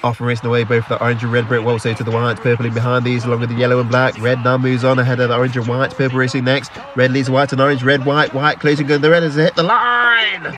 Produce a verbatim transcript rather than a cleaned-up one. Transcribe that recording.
Off and racing away, both the orange and red brick well so to the whites, purple in behind these along with the yellow and black. Red now moves on ahead of the orange and white, purple racing next. Red leads white and orange, red, white, white closing good. The red has hit the line.